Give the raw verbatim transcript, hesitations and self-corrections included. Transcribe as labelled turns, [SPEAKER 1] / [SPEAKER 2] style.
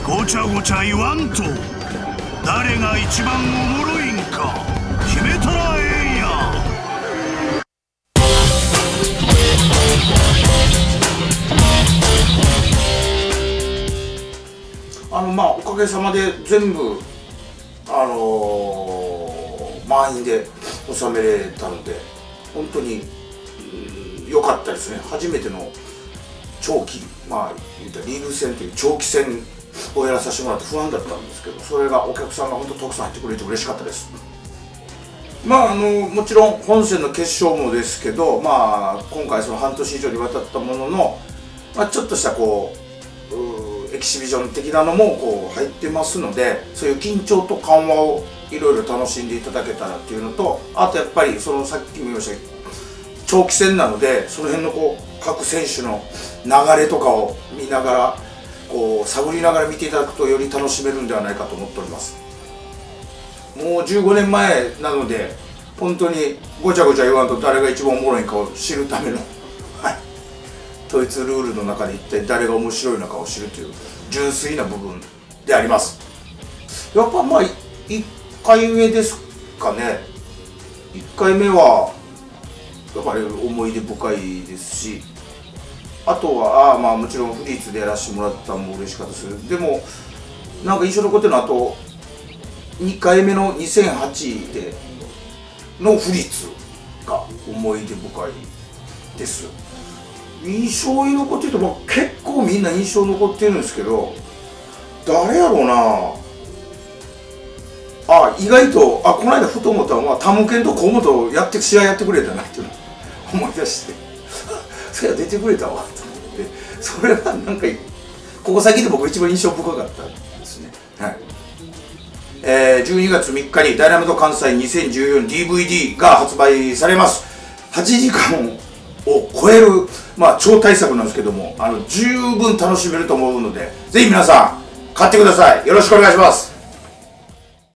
[SPEAKER 1] ごちゃごちゃ言わんと、誰が一番おもろいんか決めたらええんや。
[SPEAKER 2] あのまあおかげさまで全部あのー、満員で収めれたので本当に良かったですね。初めての長期、まあ言ったリーグ戦という長期戦をやらさせてもらって不安だったんですけど、それがお客さんが本当たくさん入ってくれて嬉しかったです。まああのもちろん本戦の決勝もですけど、まあ今回その半年以上にわたったものの、まあ、ちょっとしたこうエキシビジョン的なのもこう入ってますので、そういう緊張と緩和をいろいろ楽しんでいただけたらっていうのと、あとやっぱりそのさっきも言いましたけど長期戦なので、その辺のこう各選手の流れとかを見ながらこう探りながら見ていただくとより楽しめるんではないかと思っております。もうじゅうごねんまえなので本当にごちゃごちゃ言わんと誰が一番おもろいかを知るための、はい、統一ルールの中で一体誰が面白いのかを知るという純粋な部分であります。やっぱまあいっかいめですかね。いっかいめはやっぱり思い出深いですし、あとはあまあもちろんフリーツでやらせてもらったのも嬉しかったです。でもなんか印象残ってるのはあとにかいめのにせんはちでのフリーツが思い出深いです。印象に残ってると、まあ、結構みんな印象残ってるんですけど、誰やろうなあ。意外とあこの間ふと思ったのは、タムケンと河本やって試合やってくれたなっていうのを思い出してそれは出てくれたわと思って、それはなんかここ先で僕一番印象深かったですね。はい。えー、じゅうにがつみっかにダイナマイト関西にせんじゅうよん ディーブイディー が発売されます。はちじかんを超える、まあ、超大作なんですけども、あの十分楽しめると思うので、ぜひ皆さん買ってください。よろしくお願いします。